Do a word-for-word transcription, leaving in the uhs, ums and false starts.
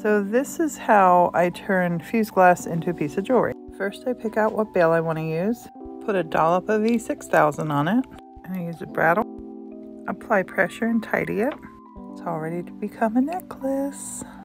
So this is how I turn fused glass into a piece of jewelry. First I pick out what bail I want to use, put a dollop of E six thousand on it, and I use a bradawl, apply pressure and tidy it. It's all ready to become a necklace.